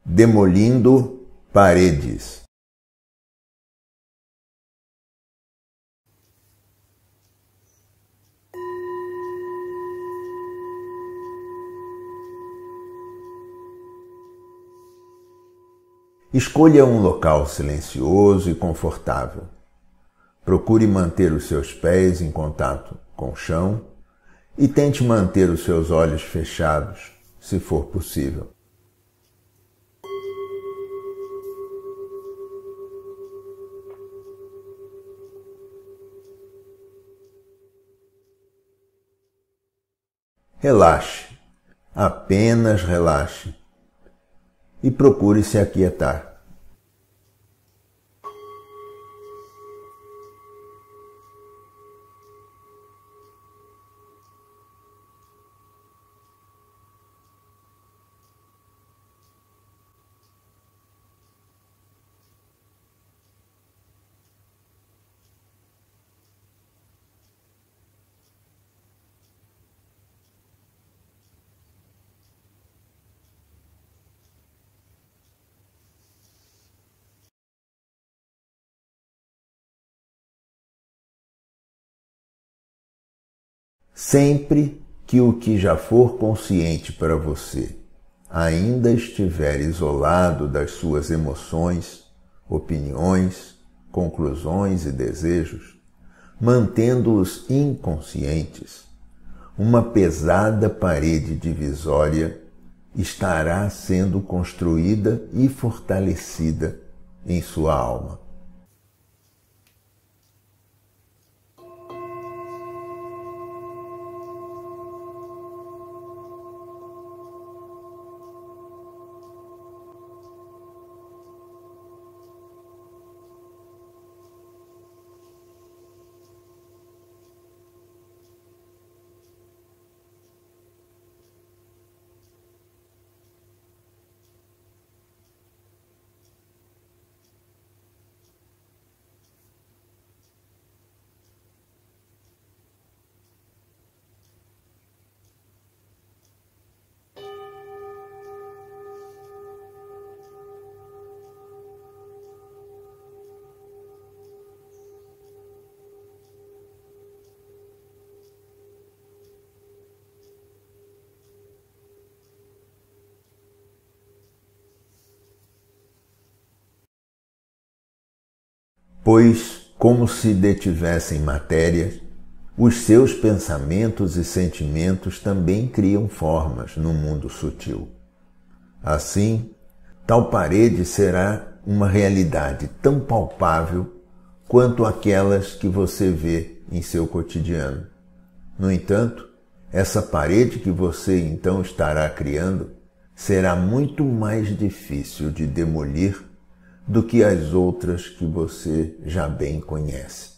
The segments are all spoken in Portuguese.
Demolindo paredes. Escolha um local silencioso e confortável. Procure manter os seus pés em contato com o chão e tente manter os seus olhos fechados, se for possível. Relaxe, apenas relaxe e procure se aquietar. Sempre que o que já for consciente para você ainda estiver isolado das suas emoções, opiniões, conclusões e desejos, mantendo-os inconscientes, uma pesada parede divisória estará sendo construída e fortalecida em sua alma. Pois, como se detivessem matéria, os seus pensamentos e sentimentos também criam formas no mundo sutil. Assim, tal parede será uma realidade tão palpável quanto aquelas que você vê em seu cotidiano. No entanto, essa parede que você então estará criando será muito mais difícil de demolir do que as outras que você já bem conhece.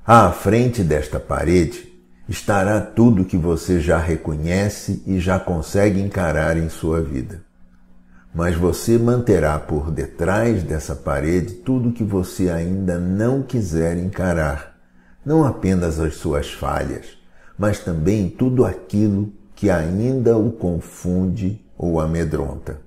À frente desta parede estará tudo que você já reconhece e já consegue encarar em sua vida. Mas você manterá por detrás dessa parede tudo que você ainda não quiser encarar, não apenas as suas falhas, mas também tudo aquilo que ainda o confunde ou amedronta.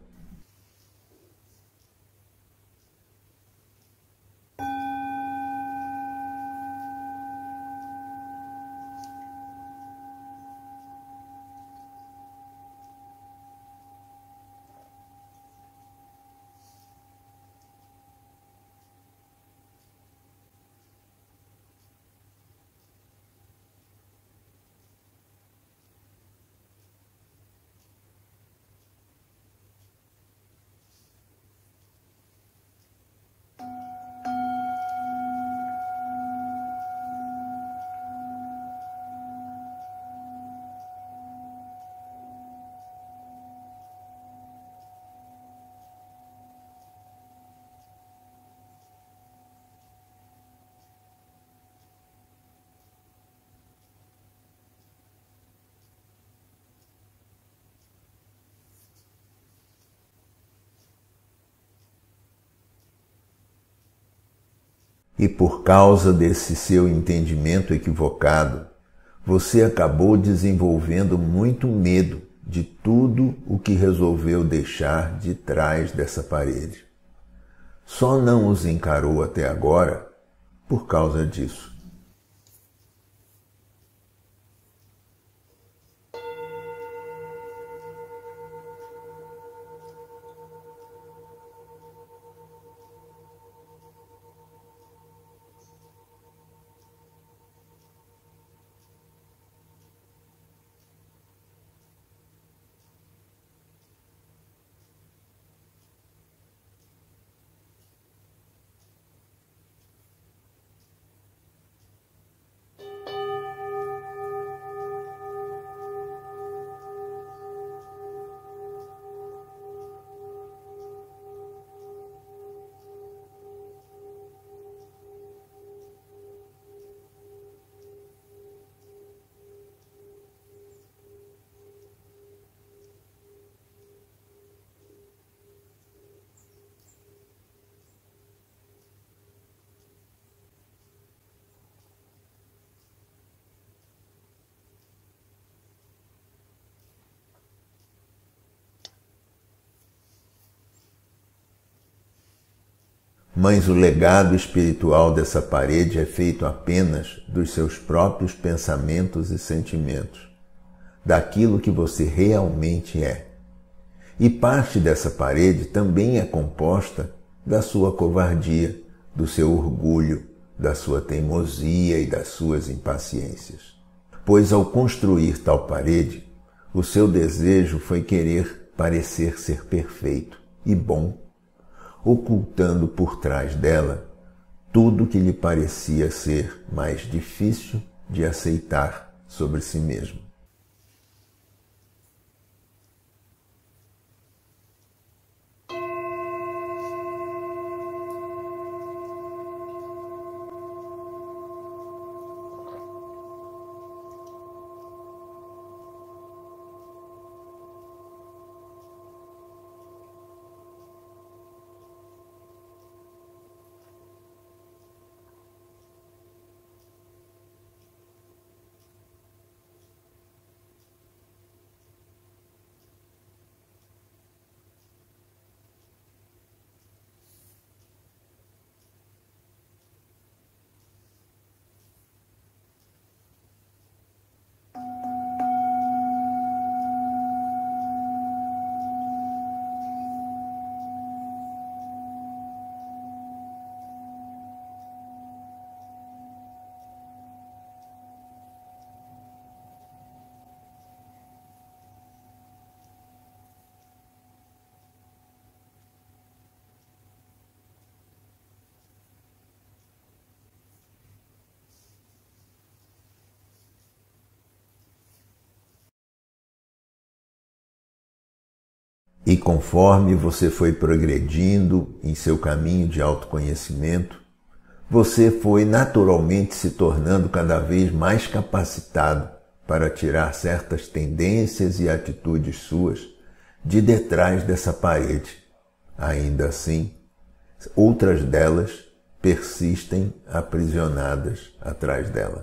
E por causa desse seu entendimento equivocado, você acabou desenvolvendo muito medo de tudo o que resolveu deixar de trás dessa parede. Só não os encarou até agora por causa disso. Mas o legado espiritual dessa parede é feito apenas dos seus próprios pensamentos e sentimentos, daquilo que você realmente é. E parte dessa parede também é composta da sua covardia, do seu orgulho, da sua teimosia e das suas impaciências. Pois ao construir tal parede, o seu desejo foi querer parecer ser perfeito e bom, ocultando por trás dela tudo que lhe parecia ser mais difícil de aceitar sobre si mesmo. E conforme você foi progredindo em seu caminho de autoconhecimento, você foi naturalmente se tornando cada vez mais capacitado para tirar certas tendências e atitudes suas de detrás dessa parede. Ainda assim, outras delas persistem aprisionadas atrás dela.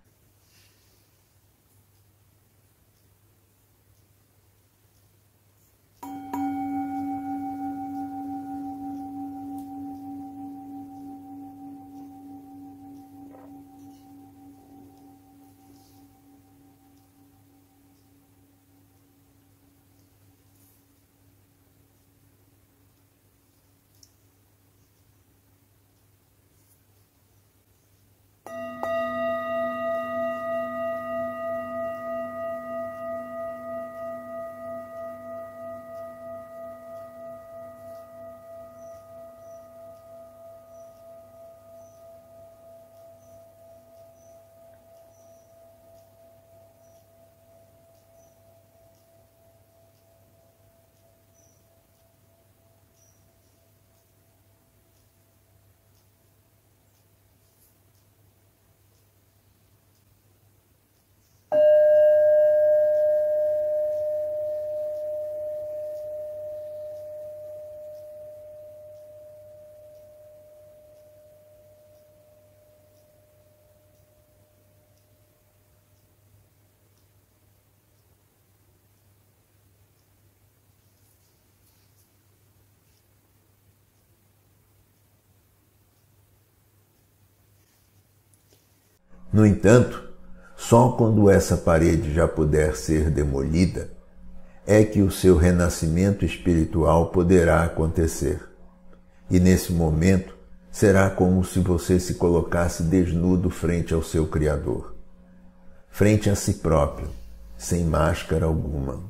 No entanto, só quando essa parede já puder ser demolida é que o seu renascimento espiritual poderá acontecer. E nesse momento será como se você se colocasse desnudo frente ao seu Criador, frente a si próprio, sem máscara alguma.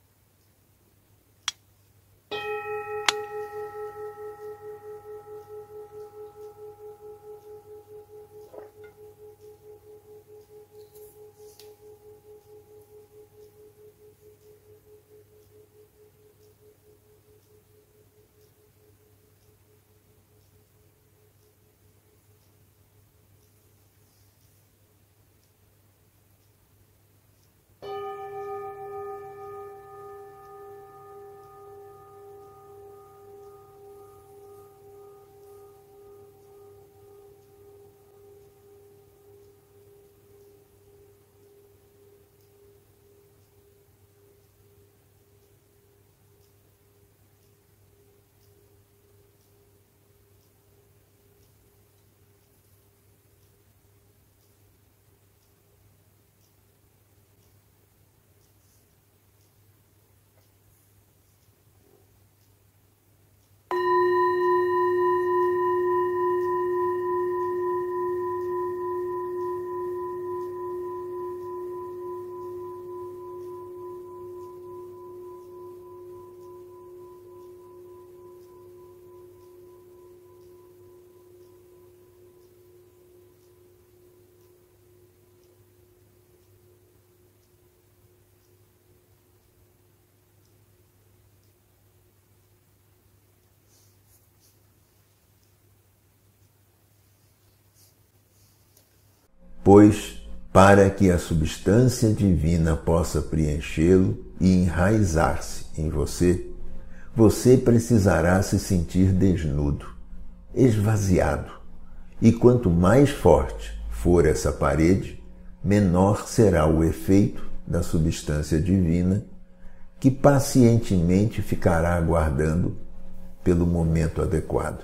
Pois, para que a substância divina possa preenchê-lo e enraizar-se em você, você precisará se sentir desnudo, esvaziado. E quanto mais forte for essa parede, menor será o efeito da substância divina, que pacientemente ficará aguardando pelo momento adequado.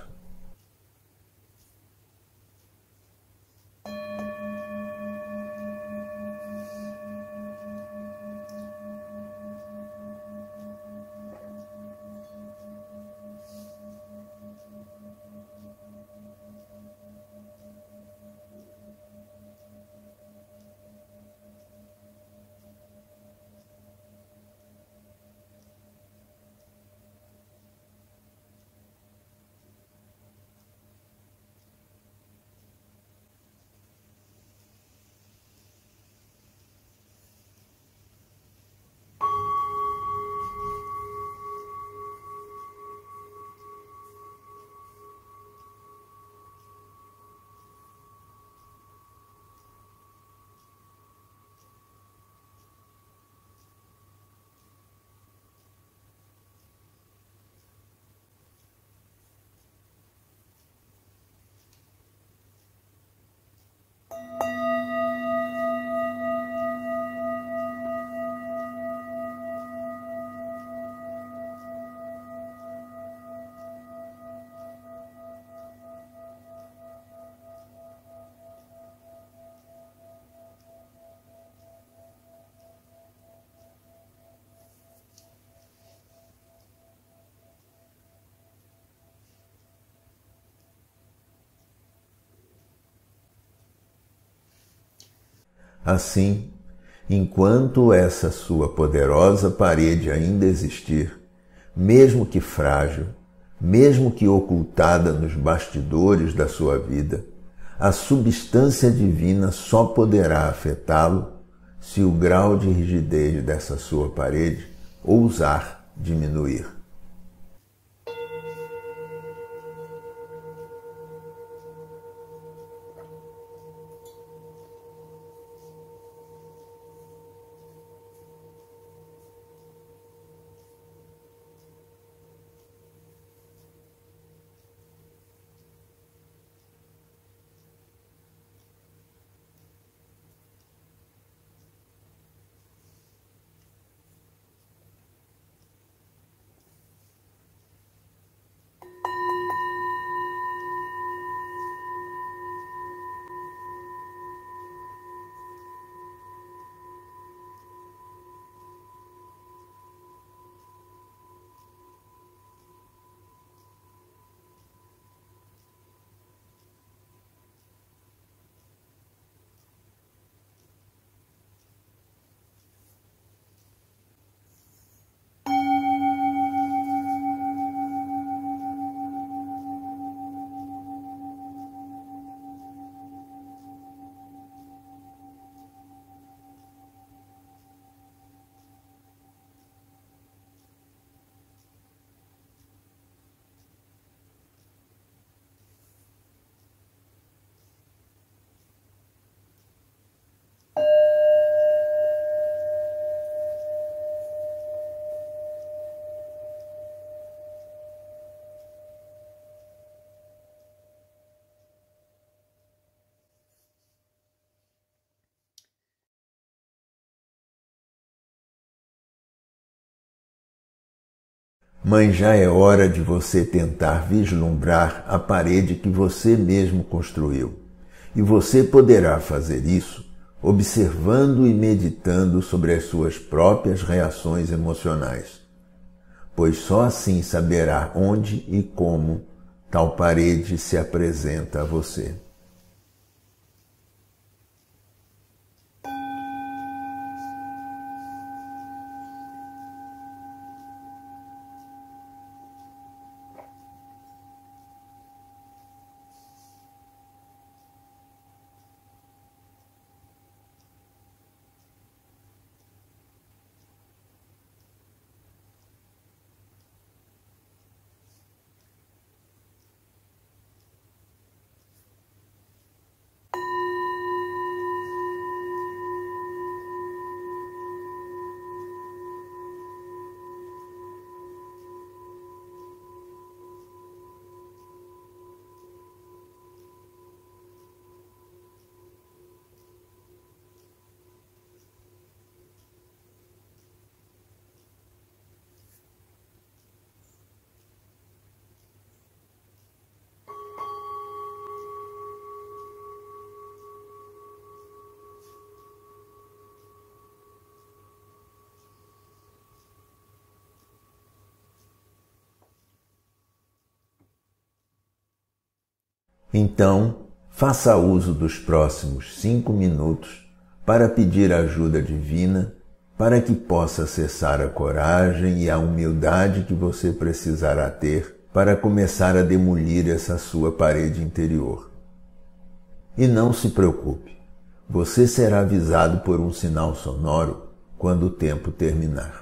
Assim, enquanto essa sua poderosa parede ainda existir, mesmo que frágil, mesmo que ocultada nos bastidores da sua vida, a substância divina só poderá afetá-lo se o grau de rigidez dessa sua parede ousar diminuir. Mas já é hora de você tentar vislumbrar a parede que você mesmo construiu. E você poderá fazer isso observando e meditando sobre as suas próprias reações emocionais, pois só assim saberá onde e como tal parede se apresenta a você. Então, faça uso dos próximos 5 minutos para pedir ajuda divina para que possa acessar a coragem e a humildade que você precisará ter para começar a demolir essa sua parede interior. E não se preocupe, você será avisado por um sinal sonoro quando o tempo terminar.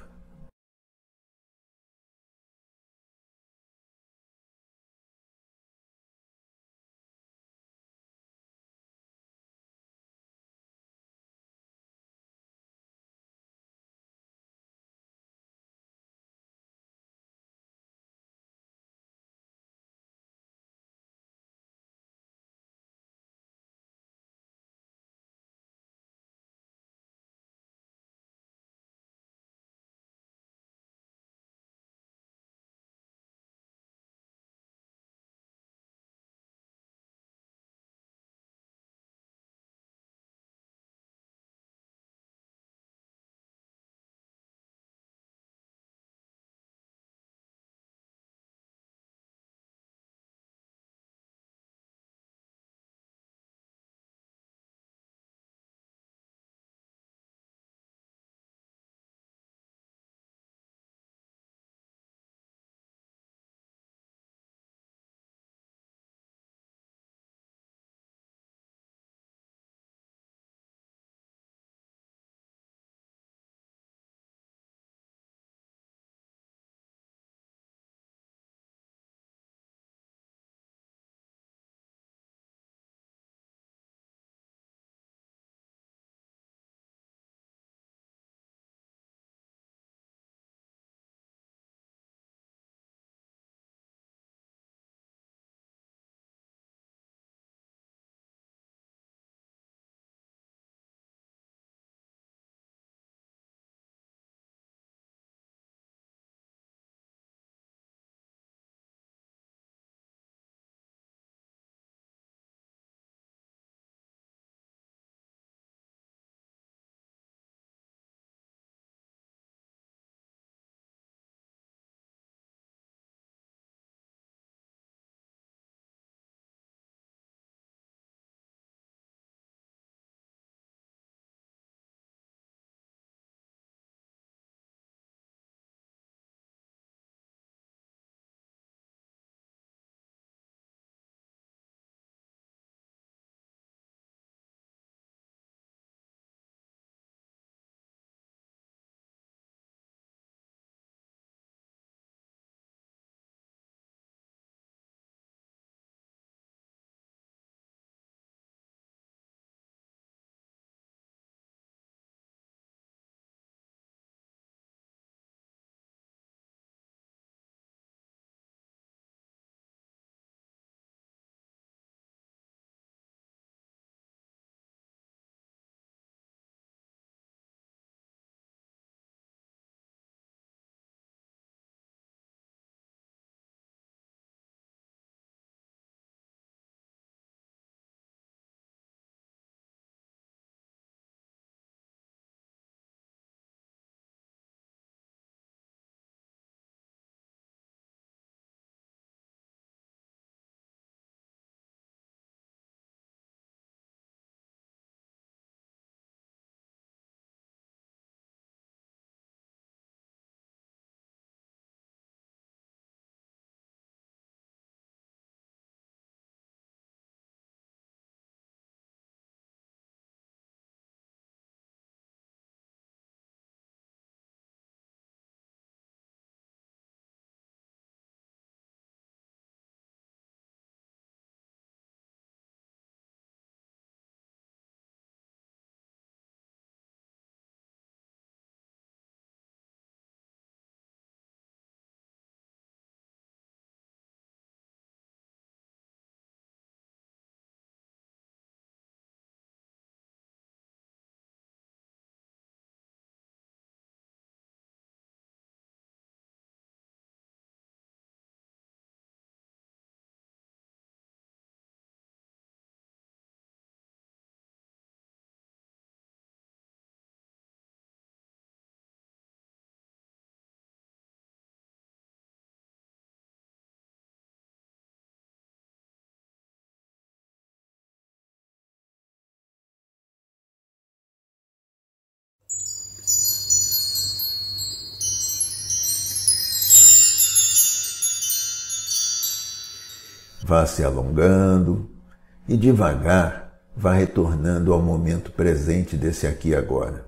Vá se alongando e devagar vá retornando ao momento presente desse aqui e agora.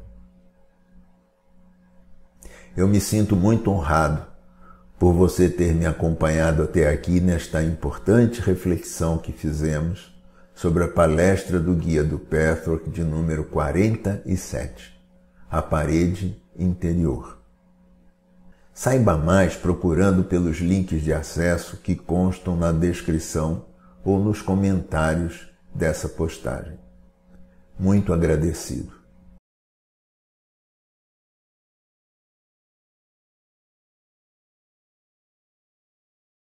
Eu me sinto muito honrado por você ter me acompanhado até aqui nesta importante reflexão que fizemos sobre a palestra do Guia do Pathwork de número 47, A Parede Interior. Saiba mais procurando pelos links de acesso que constam na descrição ou nos comentários dessa postagem. Muito agradecido.